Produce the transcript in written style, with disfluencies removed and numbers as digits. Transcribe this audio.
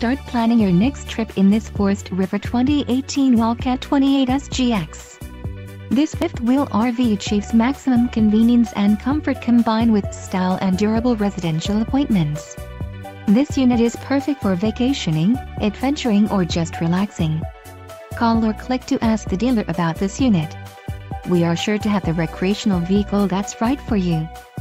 start planning your next trip in this Forest River 2018 Wildcat 28SGX. This fifth-wheel RV achieves maximum convenience and comfort combined with style and durable residential appointments. This unit is perfect for vacationing, adventuring or just relaxing. Call or click to ask the dealer about this unit. We are sure to have the recreational vehicle that's right for you.